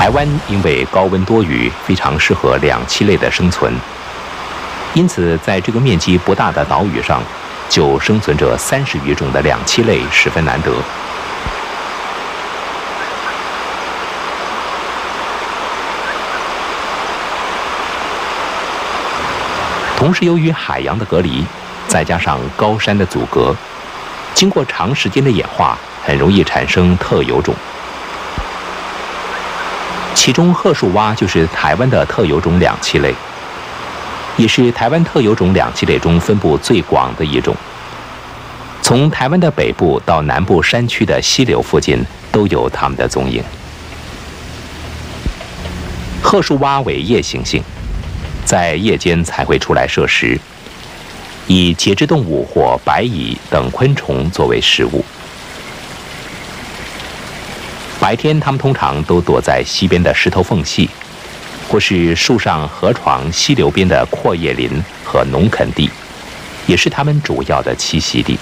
台湾因为高温多雨，非常适合两栖类的生存，因此在这个面积不大的岛屿上，就生存着30余种的两栖类，十分难得。同时，由于海洋的隔离，再加上高山的阻隔，经过长时间的演化，很容易产生特有种。其中，褐树蛙就是台湾的特有种两栖类，也是台湾特有种两栖类中分布最广的一种。从台湾的北部到南部山区的溪流附近，都有它们的踪影。褐树蛙为夜行性，在夜间才会出来摄食，以节肢动物或白蚁等昆虫作为食物。白天，它们通常都躲在溪边的石头缝隙，或是树上河床、溪流边的阔叶林和农垦地，也是它们主要的栖息地。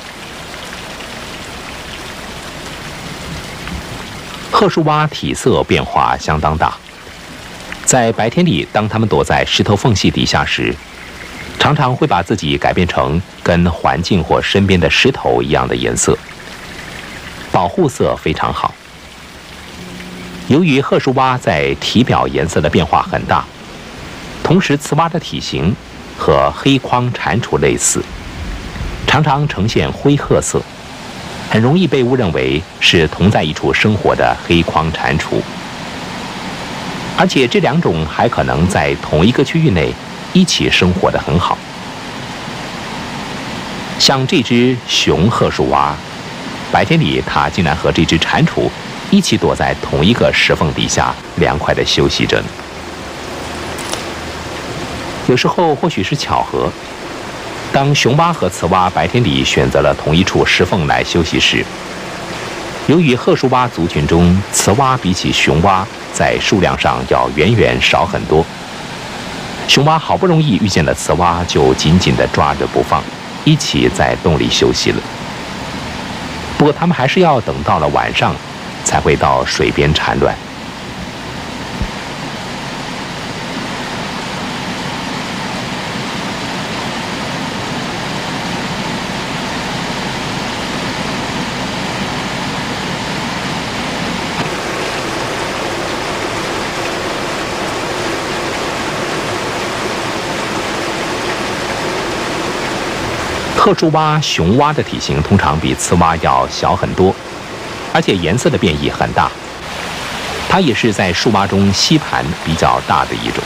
褐树蛙体色变化相当大，在白天里，当它们躲在石头缝隙底下时，常常会把自己改变成跟环境或身边的石头一样的颜色，保护色非常好。由于褐树蛙在体表颜色的变化很大，同时雌蛙的体型和黑框蟾蜍类似，常常呈现灰褐色，很容易被误认为是同在一处生活的黑框蟾蜍。而且这两种还可能在同一个区域内一起生活得很好。像这只雄褐树蛙，白天里它竟然和这只蟾蜍一起躲在同一个石缝底下，凉快地休息着呢。有时候或许是巧合，当雄蛙和雌蛙白天里选择了同一处石缝来休息时，由于褐树蛙族群中雌蛙比起雄蛙在数量上要远远少很多，雄蛙好不容易遇见了雌蛙，就紧紧地抓着不放，一起在洞里休息了。不过它们还是要等到了晚上才会到水边产卵。褐树蛙、雄蛙的体型通常比雌蛙要小很多，而且颜色的变异很大。它也是在树蛙中吸盘比较大的一种。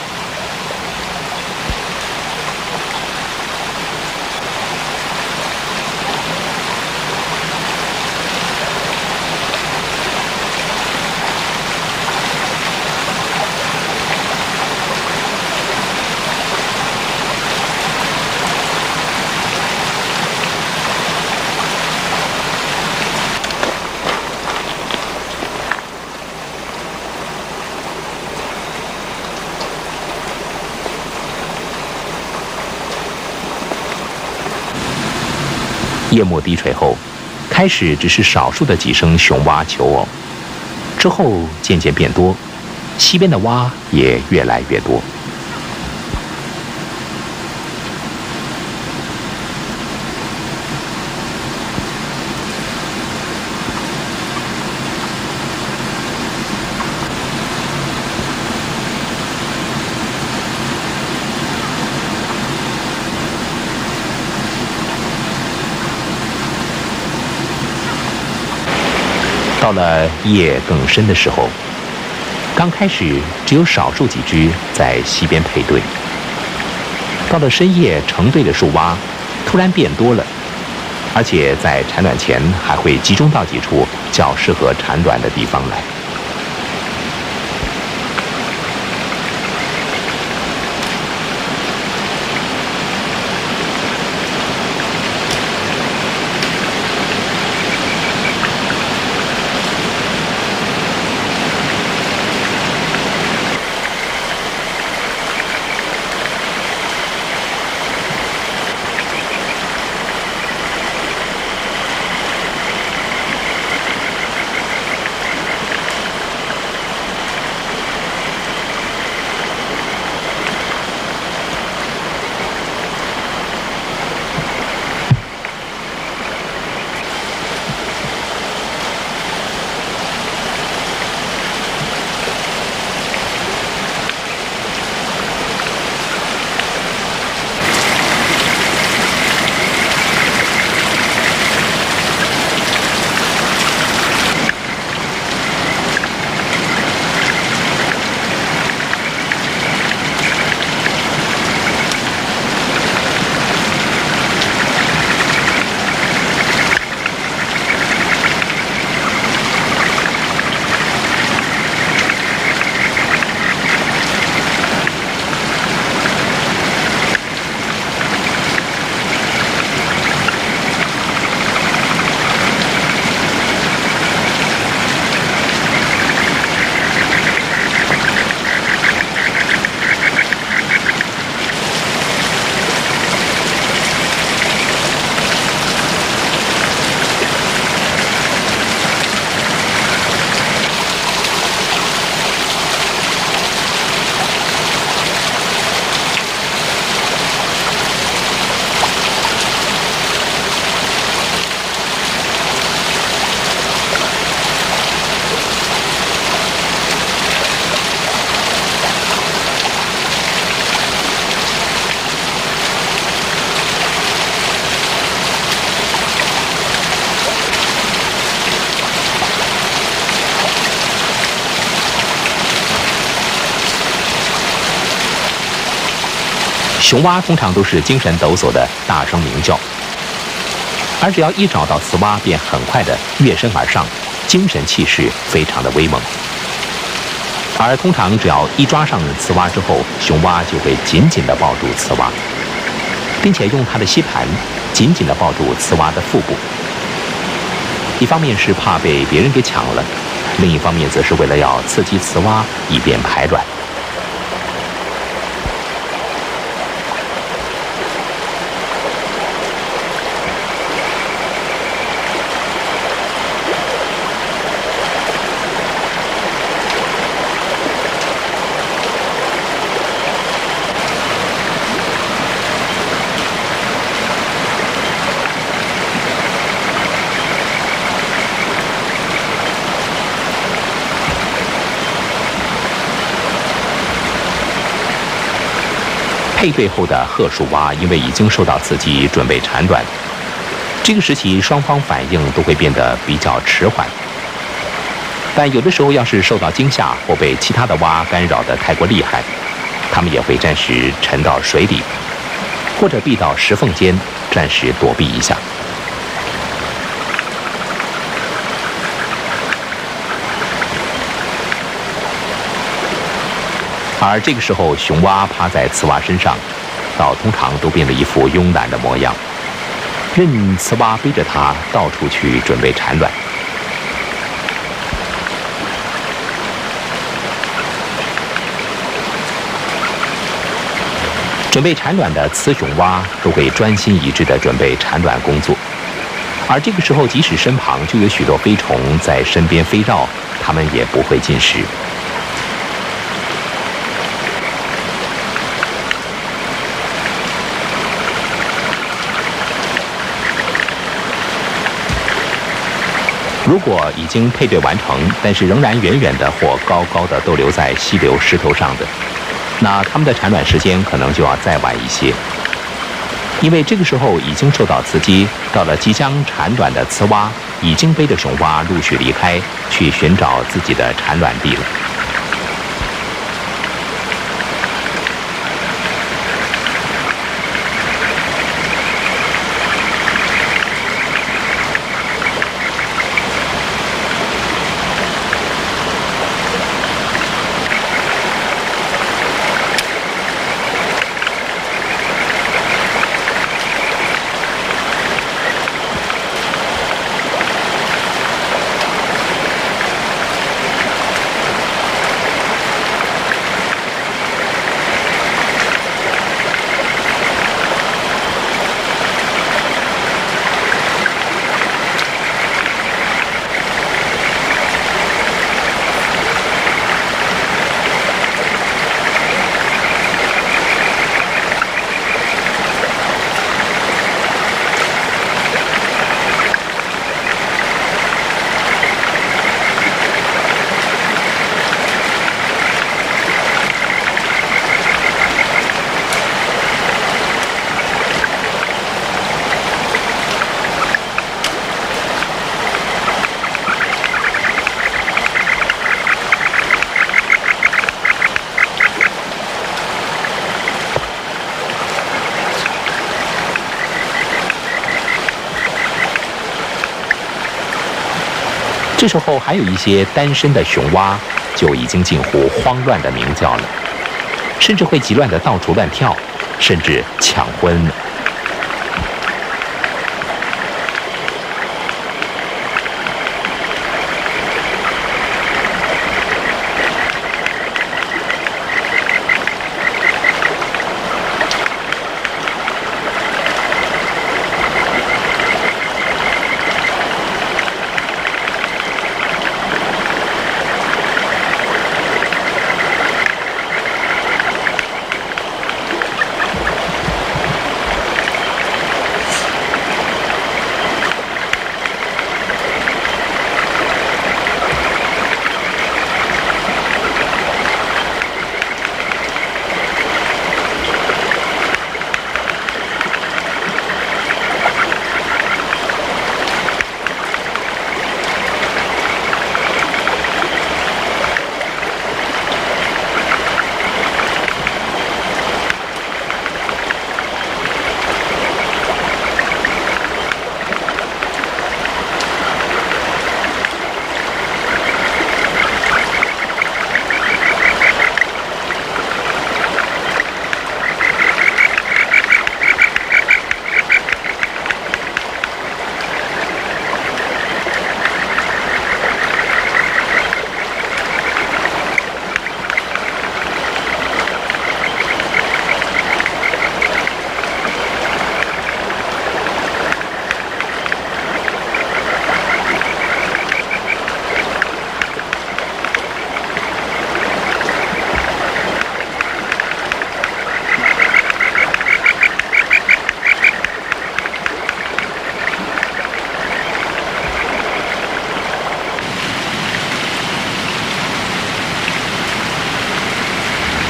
夜幕低垂后，开始只是少数的几声雄蛙求偶，之后渐渐变多，溪边的蛙也越来越多。到了夜更深的时候，刚开始只有少数几只在溪边配对，到了深夜，成对的树蛙突然变多了，而且在产卵前还会集中到几处较适合产卵的地方来。 雄蛙通常都是精神抖擞的大声鸣叫，而只要一找到雌蛙，便很快的跃身而上，精神气势非常的威猛。而通常只要一抓上雌蛙之后，雄蛙就会紧紧地抱住雌蛙，并且用它的吸盘紧紧地抱住雌蛙的腹部。一方面是怕被别人给抢了，另一方面则是为了要刺激雌蛙，以便排卵。配对后的褐树蛙因为已经受到刺激，准备产卵，这个时期双方反应都会变得比较迟缓。但有的时候要是受到惊吓或被其他的蛙干扰得太过厉害，它们也会暂时沉到水底，或者避到石缝间，暂时躲避一下。而这个时候，雄蛙趴在雌蛙身上，通常都变得一副慵懒的模样，任雌蛙背着它到处去准备产卵。准备产卵的雌雄蛙都会专心一致地准备产卵工作，而这个时候，即使身旁就有许多飞虫在身边飞绕，它们也不会进食。如果已经配对完成，但是仍然远远的或高高的逗留在溪流石头上的，那它们的产卵时间可能就要再晚一些，因为这个时候已经受到刺激，到了即将产卵的雌蛙已经背着雄蛙陆续离开，去寻找自己的产卵地了。这时候还有一些单身的雄蛙就已经近乎慌乱的鸣叫了，甚至会急乱的到处乱跳，甚至抢婚。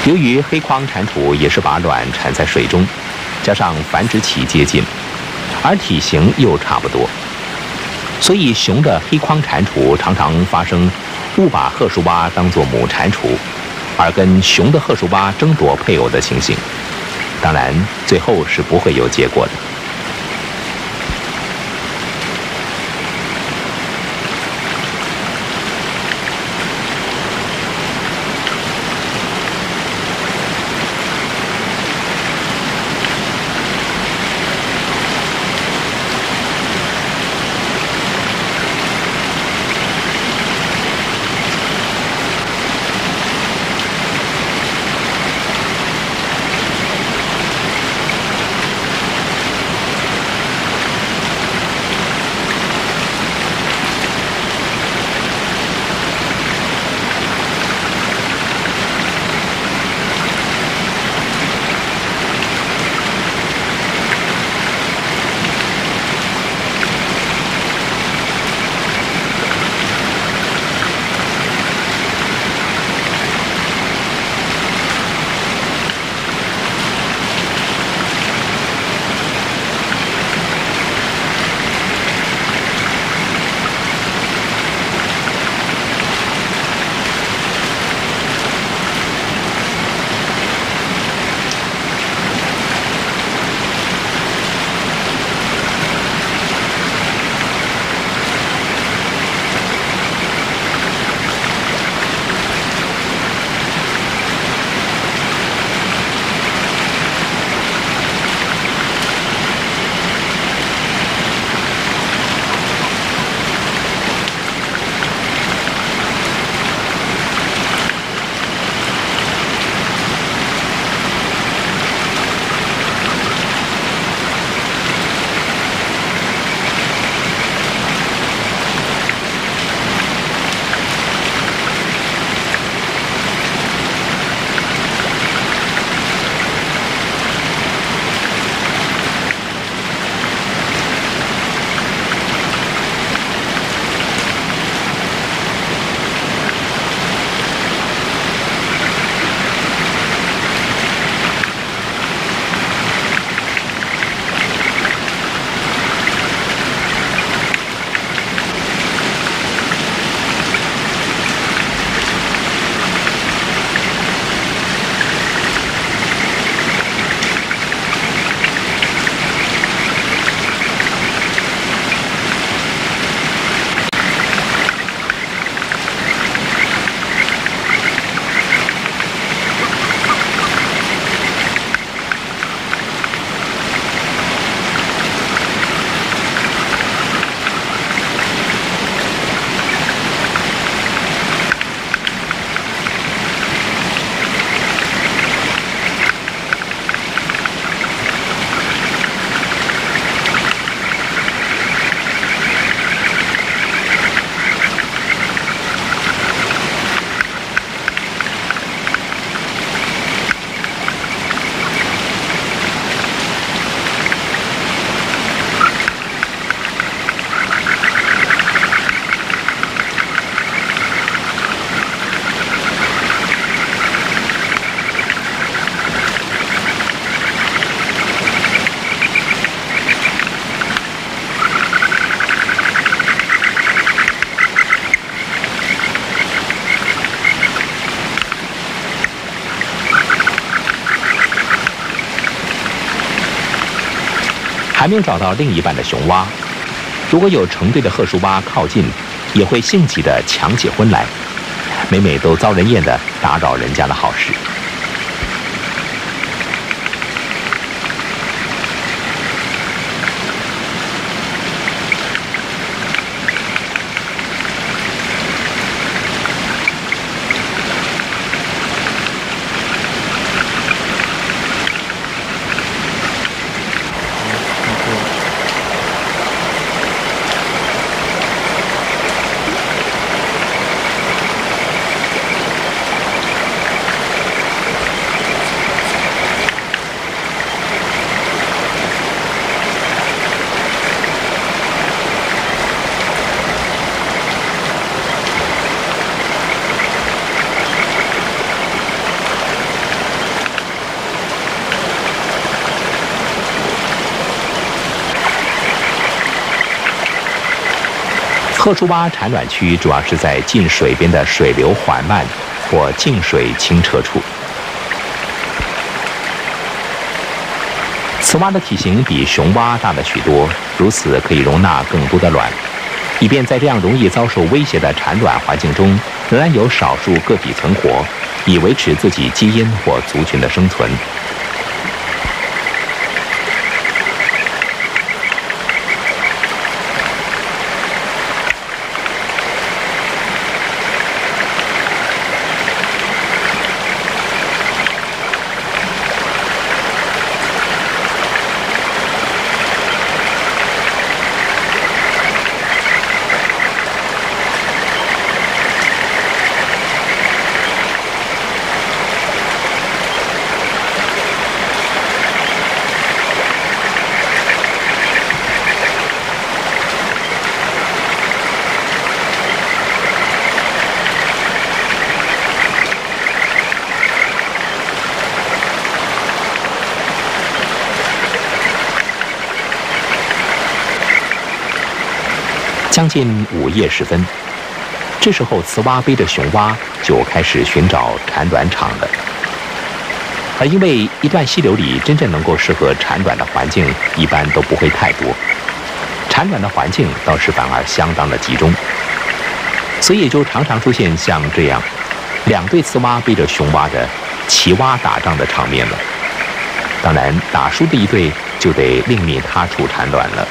由于黑框蟾蜍也是把卵产在水中，加上繁殖期接近，而体型又差不多，所以雄的黑框蟾蜍常常发生误把褐树蛙当作母蟾蜍，而跟雄的褐树蛙争夺配偶的情形。当然，最后是不会有结果的。 还没有找到另一半的雄蛙，如果有成对的褐树蛙靠近，也会性急地抢起婚来，每每都遭人厌地打扰人家的好事。 褐树洼产卵区主要是在近水边的水流缓慢或静水清澈处。雌蛙的体型比雄蛙大了许多，如此可以容纳更多的卵，以便在这样容易遭受威胁的产卵环境中，仍然有少数个体存活，以维持自己基因或族群的生存。将近午夜时分，这时候雌蛙背着雄蛙就开始寻找产卵场了。而因为一段溪流里真正能够适合产卵的环境一般都不会太多，产卵的环境倒是反而相当的集中，所以也就常常出现像这样两对雌蛙背着雄蛙的齐蛙打仗的场面了。当然，打输的一对就得另觅他处产卵了。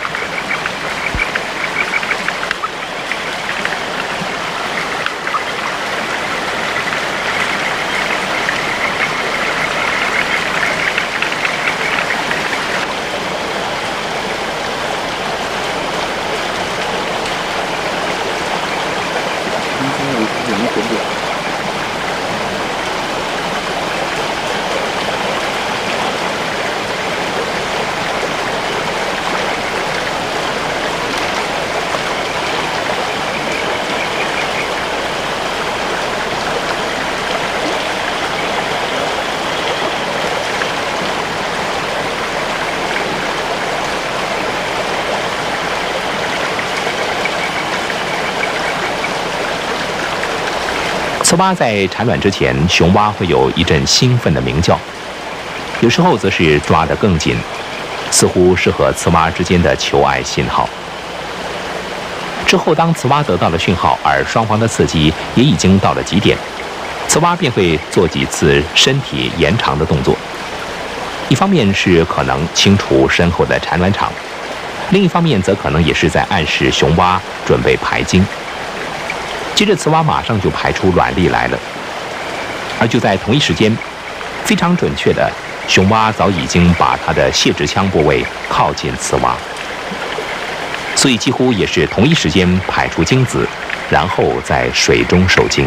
雌蛙在产卵之前，雄蛙会有一阵兴奋的鸣叫，有时候则是抓得更紧，似乎是和雌蛙之间的求爱信号。之后，当雌蛙得到了讯号，而双方的刺激也已经到了极点，雌蛙便会做几次身体延长的动作。一方面是可能清除身后的产卵场，另一方面则可能也是在暗示雄蛙准备排精。接着，雌蛙马上就排出卵粒来了，而就在同一时间，非常准确的，雄蛙早已经把它的泄殖腔部位靠近雌蛙，所以几乎也是同一时间排出精子，然后在水中受精。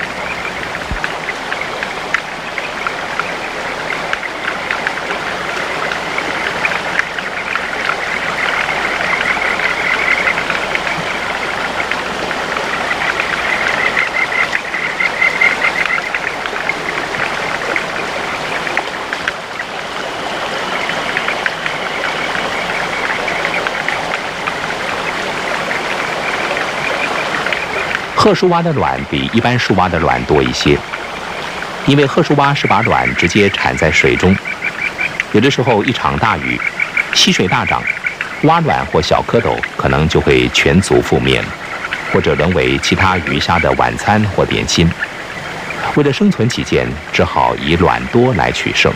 褐树蛙的卵比一般树蛙的卵多一些，因为褐树蛙是把卵直接产在水中，有的时候一场大雨，溪水大涨，蛙卵或小蝌蚪可能就会全族覆灭，或者沦为其他鱼虾的晚餐或点心。为了生存起见，只好以卵多来取胜。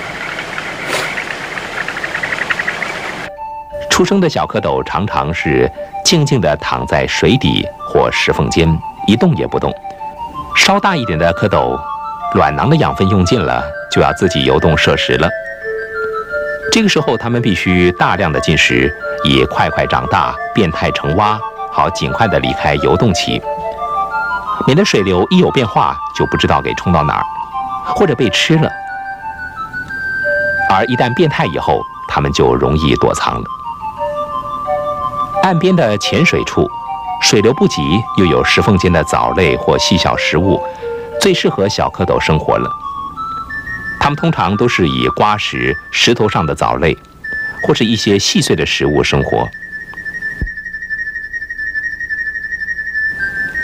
出生的小蝌蚪常常是静静地躺在水底或石缝间，一动也不动。稍大一点的蝌蚪，卵囊的养分用尽了，就要自己游动摄食了。这个时候，它们必须大量的进食，以快快长大，变态成蛙，好尽快地离开游动期，免得水流一有变化就不知道给冲到哪儿，或者被吃了。而一旦变态以后，它们就容易躲藏了。岸边的浅水处，水流不急，又有石缝间的藻类或细小食物，最适合小蝌蚪生活了。它们通常都是以刮食石头上的藻类，或是一些细碎的食物生活。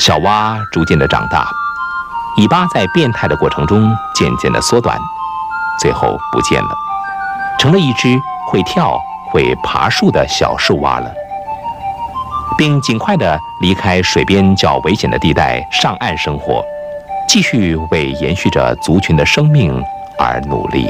小蛙逐渐的长大，尾巴在变态的过程中渐渐的缩短，最后不见了，成了一只会跳、会爬树的小树蛙了，并尽快的离开水边较危险的地带，上岸生活，继续为延续着族群的生命而努力。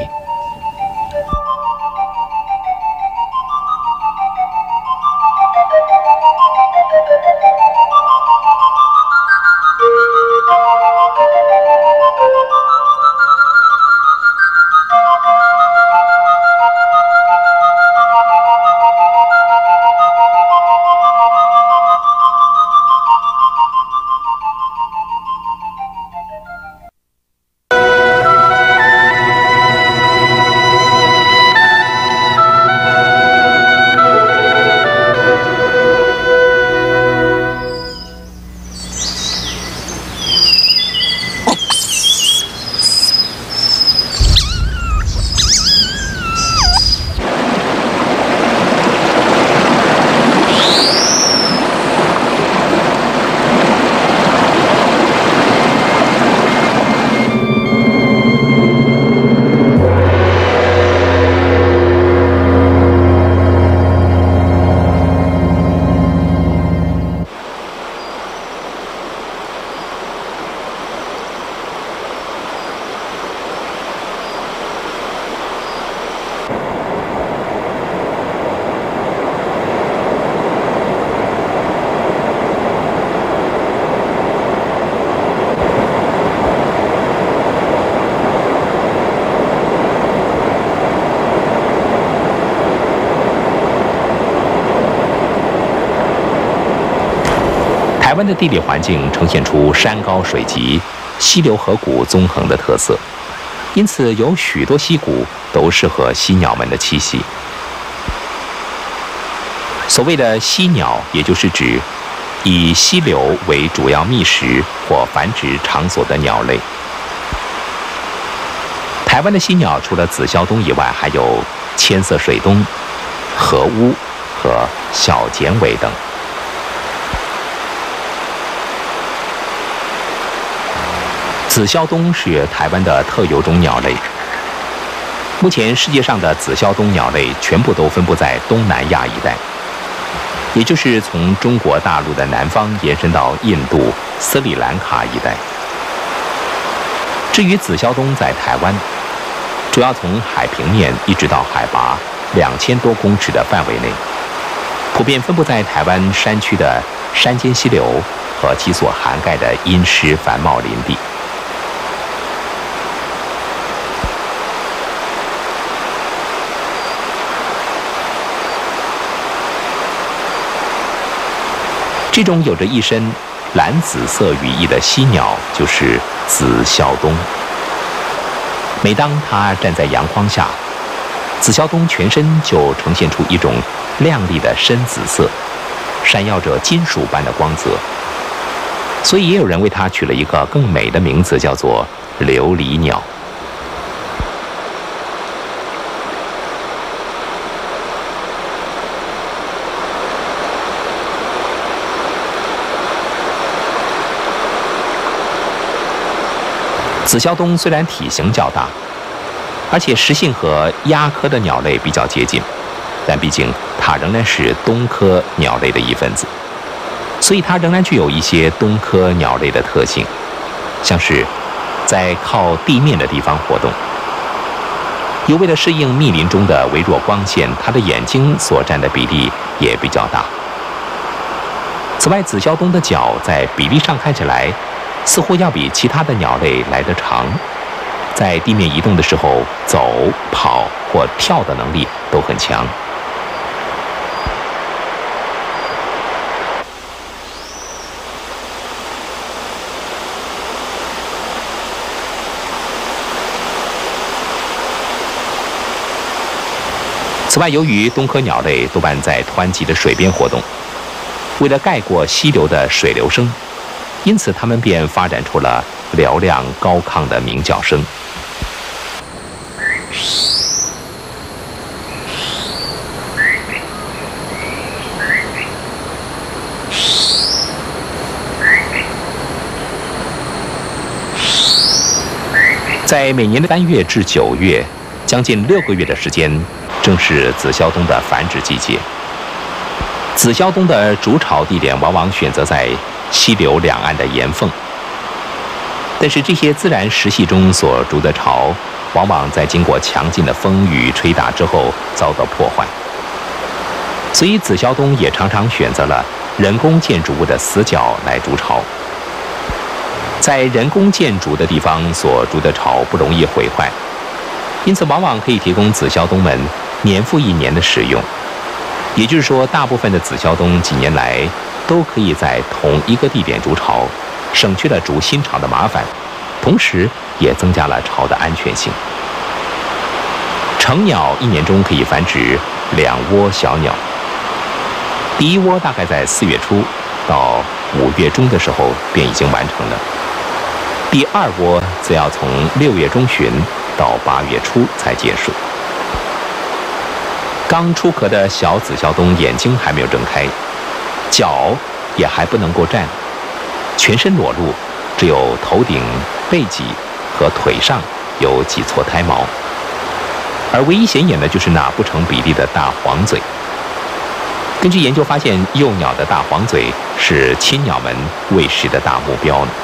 台湾的地理环境呈现出山高水急、溪流河谷纵横的特色，因此有许多溪谷都适合溪鸟们的栖息。所谓的溪鸟，也就是指以溪流为主要觅食或繁殖场所的鸟类。台湾的溪鸟除了紫霄东以外，还有千色水东、河乌和小剪尾等。紫霄东是台湾的特有种鸟类。目前世界上的紫霄东鸟类全部都分布在东南亚一带，也就是从中国大陆的南方延伸到印度、斯里兰卡一带。至于紫霄东在台湾，主要从海平面一直到海拔2000多公尺的范围内，普遍分布在台湾山区的山间溪流和其所涵盖的阴湿繁茂林地。这种有着一身蓝紫色羽翼的犀鸟就是紫霄东。每当它站在阳光下，紫霄东全身就呈现出一种亮丽的深紫色，闪耀着金属般的光泽，所以也有人为它取了一个更美的名字，叫做琉璃鸟。紫霄东虽然体型较大，而且食性和鸦科的鸟类比较接近，但毕竟它仍然是东科鸟类的一份子，所以它仍然具有一些东科鸟类的特性，像是在靠地面的地方活动。又为了适应密林中的微弱光线，它的眼睛所占的比例也比较大。此外，紫霄东的脚在比例上看起来似乎要比其他的鸟类来得长，在地面移动的时候，走、跑或跳的能力都很强。此外，由于东科鸟类多半在湍急的水边活动，为了盖过溪流的水流声，因此它们便发展出了嘹亮高亢的鸣叫声。 在每年的3月至9月，将近6个月的时间，正是紫霄东的繁殖季节。紫霄东的筑巢地点往往选择在溪流两岸的岩缝，但是这些自然石隙中所筑的巢，往往在经过强劲的风雨吹打之后遭到破坏，所以紫霄东也常常选择了人工建筑物的死角来筑巢。在人工建筑的地方所筑的巢不容易毁坏，因此往往可以提供紫霄东们年复一年的使用。也就是说，大部分的紫霄东几年来都可以在同一个地点筑巢，省去了筑新巢的麻烦，同时也增加了巢的安全性。成鸟一年中可以繁殖2窝小鸟，第一窝大概在4月初到5月中的时候便已经完成了，第2窝则要从6月中旬到8月初才结束。刚出壳的小紫霄东眼睛还没有睁开，脚也还不能够站，全身裸露，只有头顶、背脊和腿上有几撮胎毛，而唯一显眼的就是那不成比例的大黄嘴。根据研究发现，幼鸟的大黄嘴是亲鸟们喂食的大目标呢。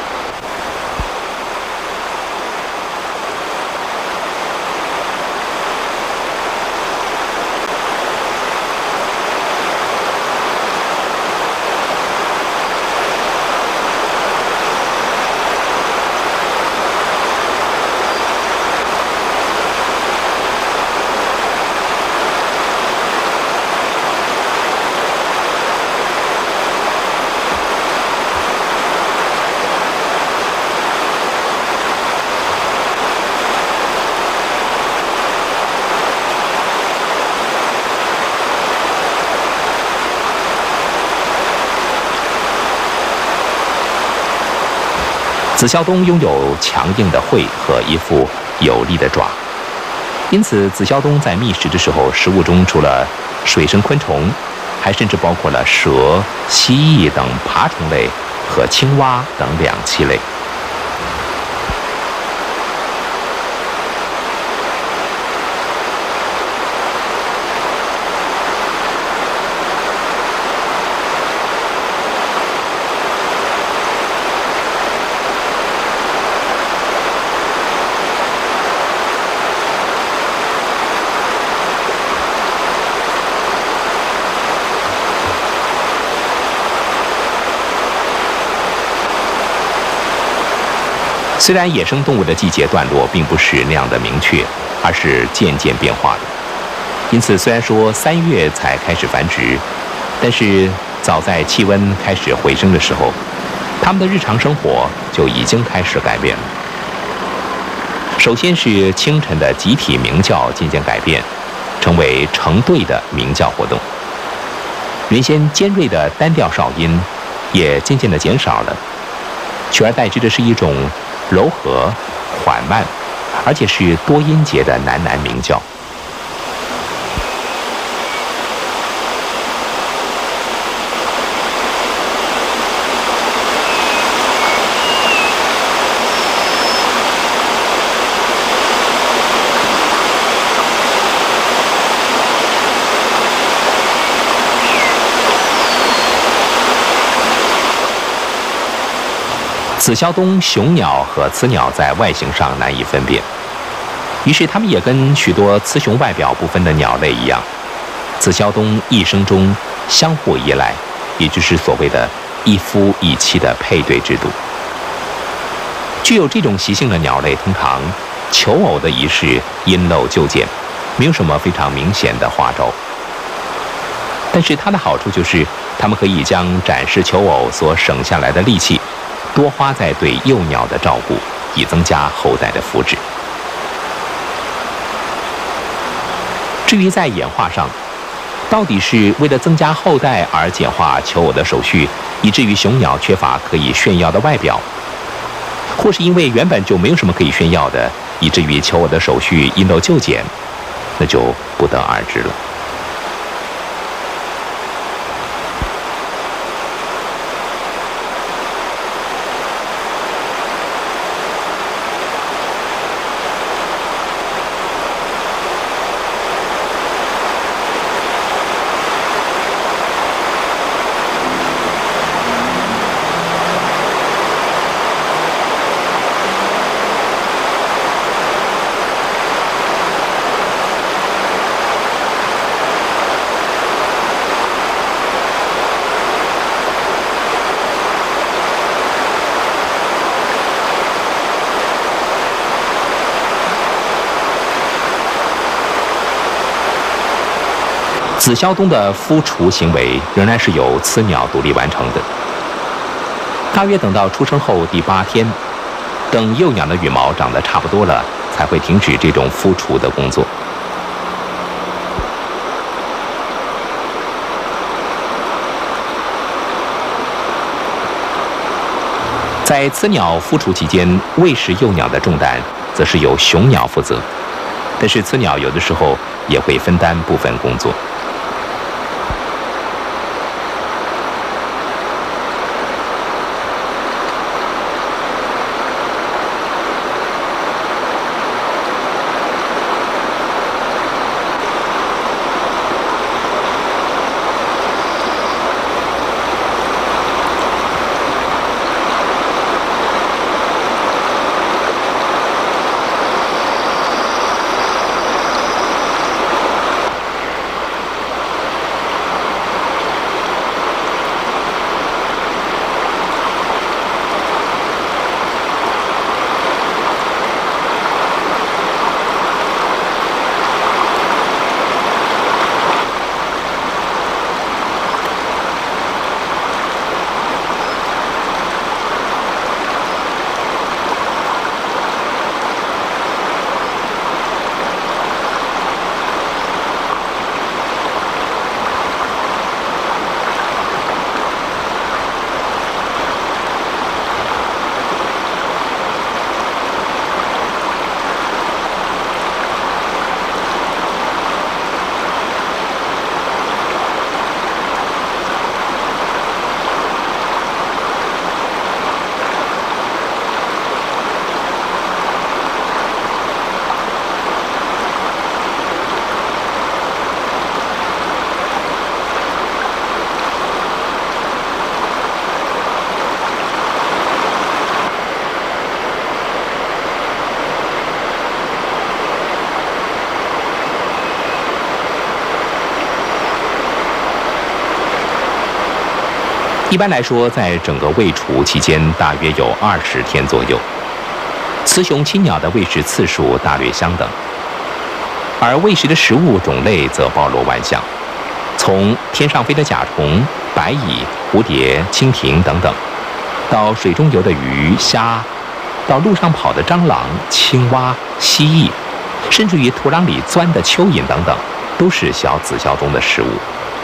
紫霄东拥有强硬的喙和一副有力的爪，因此紫霄东在觅食的时候，食物中除了水生昆虫，还甚至包括了蛇、蜥蜴等爬虫类和青蛙等两栖类。虽然野生动物的季节段落并不是那样的明确，而是渐渐变化的，因此虽然说3月才开始繁殖，但是早在气温开始回升的时候，它们的日常生活就已经开始改变了。首先是清晨的集体鸣叫渐渐改变，成为成对的鸣叫活动。原先尖锐的单调哨音也渐渐的减少了，取而代之的是一种柔和、缓慢，而且是多音节的喃喃鸣叫。紫霄东雄鸟和雌鸟在外形上难以分辨，于是它们也跟许多雌雄外表不分的鸟类一样，紫霄东一生中相互依赖，也就是所谓的一夫一妻的配对制度。具有这种习性的鸟类通常求偶的仪式因陋就简，没有什么非常明显的花招。但是它的好处就是，它们可以将展示求偶所省下来的力气多花在对幼鸟的照顾，以增加后代的福祉。至于在演化上，到底是为了增加后代而简化求偶的手续，以至于雄鸟缺乏可以炫耀的外表，或是因为原本就没有什么可以炫耀的，以至于求偶的手续因陋就简，那就不得而知了。 紫霄东的孵雏行为仍然是由雌鸟独立完成的。大约等到出生后第8天，等幼鸟的羽毛长得差不多了，才会停止这种孵雏的工作。在雌鸟孵雏期间，喂食幼鸟的重担则是由雄鸟负责，但是雌鸟有的时候也会分担部分工作。一般来说，在整个喂雏期间，大约有20天左右。雌雄亲鸟的喂食次数大略相等，而喂食的食物种类则包罗万象，从天上飞的甲虫、白蚁、蝴蝶、蜻蜓等等，到水中游的鱼虾，到路上跑的蟑螂、青蛙、蜥蜴，甚至于土壤里钻的蚯蚓等等，都是小紫霄东的食物。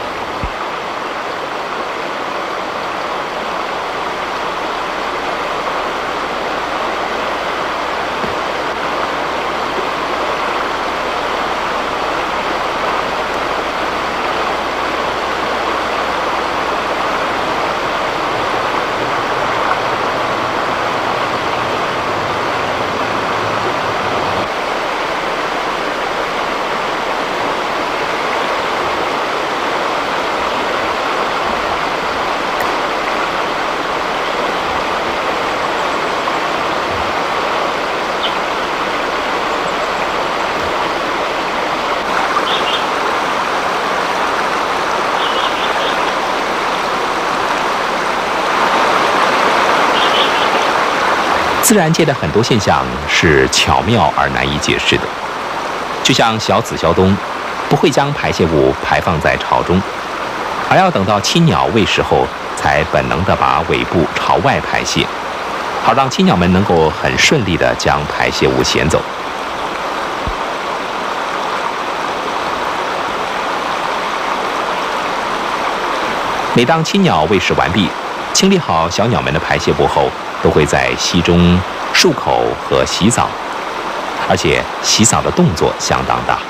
自然界的很多现象是巧妙而难以解释的，就像小紫霄东不会将排泄物排放在巢中，而要等到亲鸟喂食后，才本能地把尾部朝外排泄，好让亲鸟们能够很顺利地将排泄物衔走。每当亲鸟喂食完毕，清理好小鸟们的排泄物后，都会在溪中漱口和洗澡，而且洗澡的动作相当大。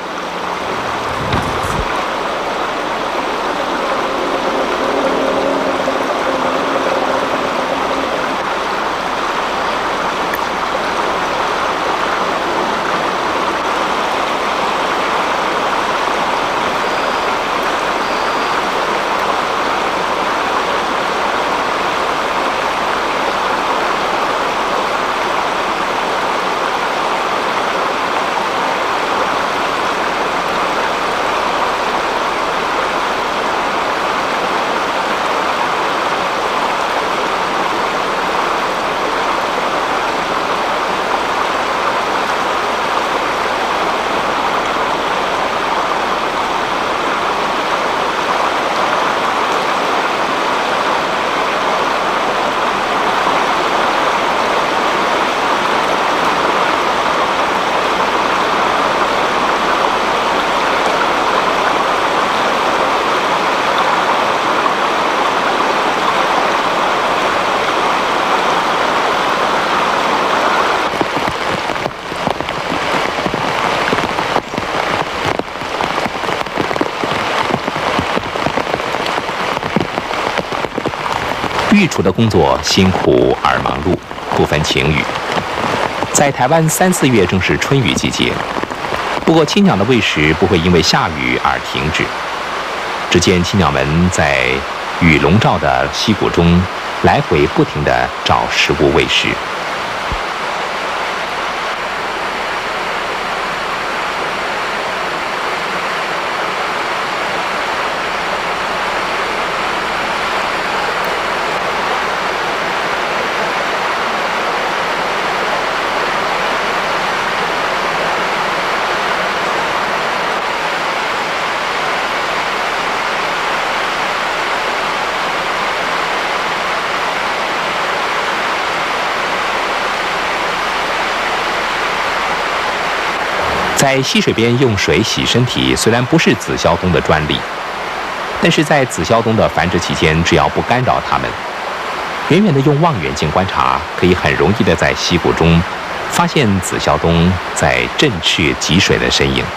御厨的工作辛苦而忙碌，不分晴雨。在台湾3、4月正是春雨季节，不过青鸟的喂食不会因为下雨而停止。只见青鸟们在雨笼罩的溪谷中来回不停地找食物喂食。在溪水边用水洗身体，虽然不是紫霄东的专利，但是在紫霄东的繁殖期间，只要不干扰它们，远远的用望远镜观察，可以很容易的在溪谷中发现紫霄东在振翅汲水的身影。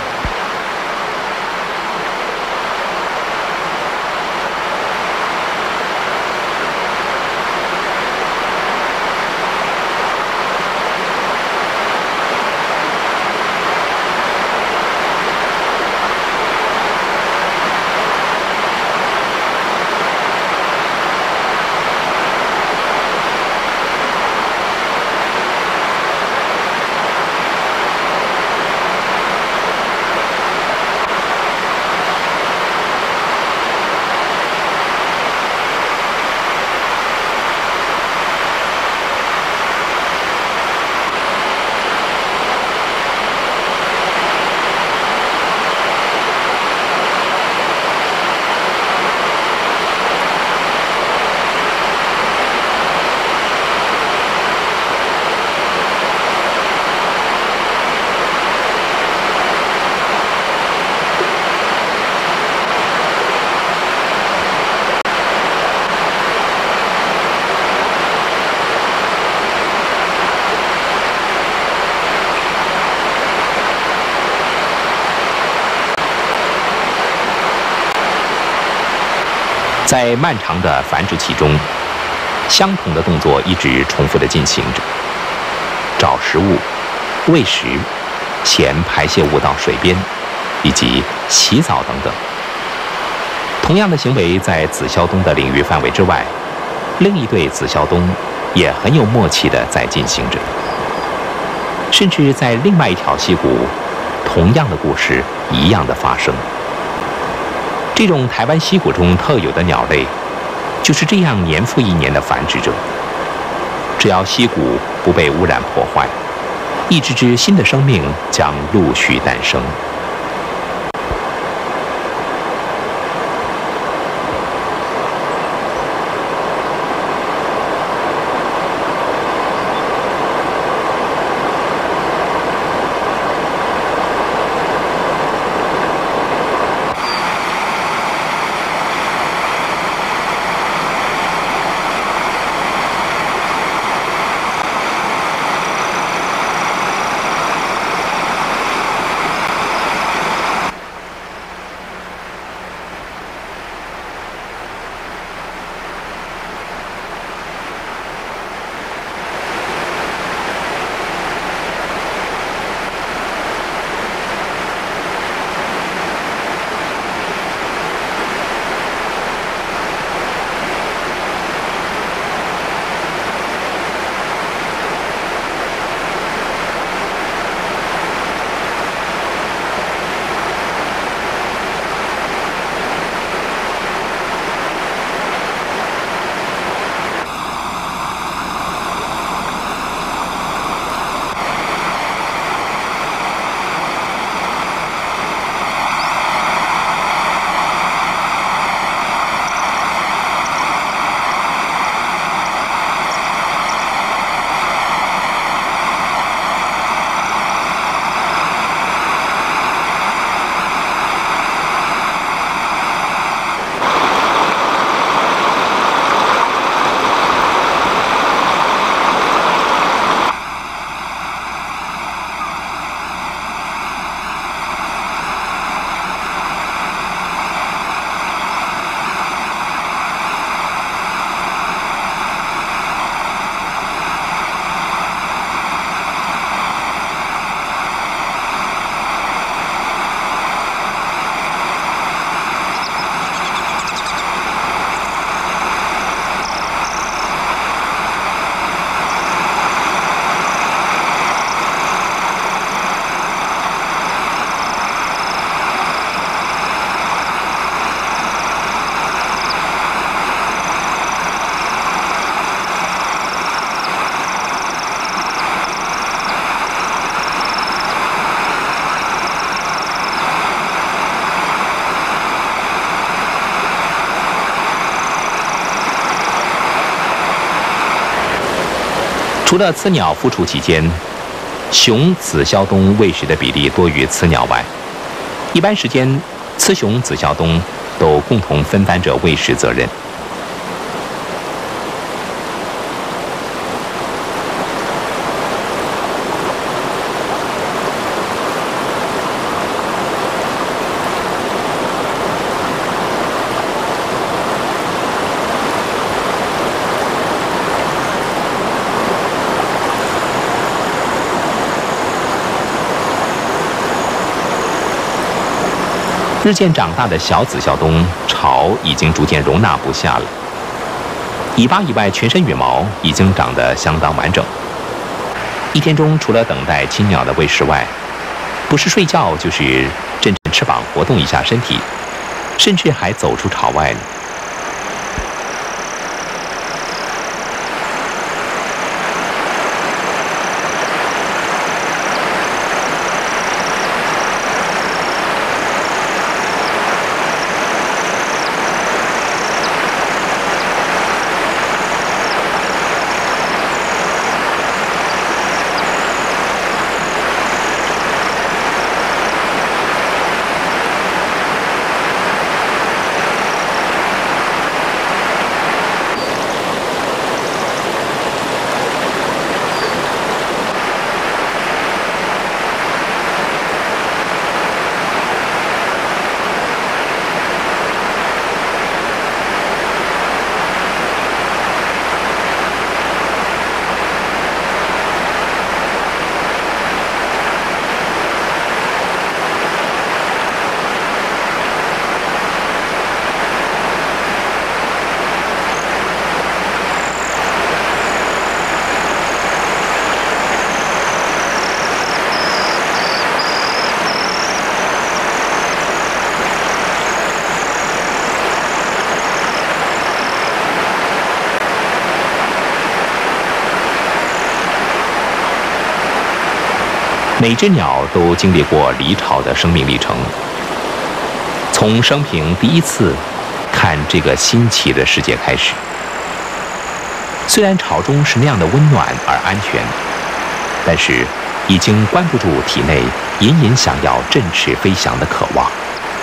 在漫长的繁殖期中，相同的动作一直重复地进行着：找食物、喂食、衔排泄物到水边，以及洗澡等等。同样的行为在紫霄东的领域范围之外，另一对紫霄东也很有默契地在进行着。甚至在另外一条溪谷，同样的故事一样的发生。这种台湾溪谷中特有的鸟类，就是这样年复一年的繁殖着。只要溪谷不被污染破坏，一只只新的生命将陆续诞生。 除了雌鸟孵雏期间，雄紫啸东喂食的比例多于雌鸟外，一般时间，雌雄紫啸东都共同分担着喂食责任。日渐长大的小紫啸东巢已经逐渐容纳不下了，尾巴以外全身羽毛已经长得相当完整。一天中除了等待亲鸟的喂食外，不是睡觉就是振振翅膀活动一下身体，甚至还走出巢外呢。每只鸟都经历过离巢的生命历程，从生平第一次看这个新奇的世界开始。虽然巢中是那样的温暖而安全，但是已经关不住体内隐隐想要振翅飞翔的渴望。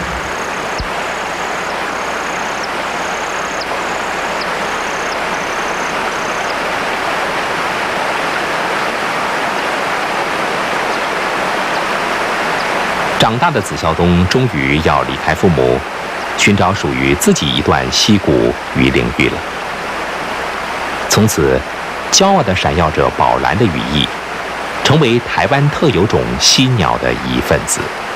长大的紫啸东终于要离开父母，寻找属于自己一段溪谷与领域了。从此，骄傲地闪耀着宝蓝的羽翼，成为台湾特有种犀鸟的一份子。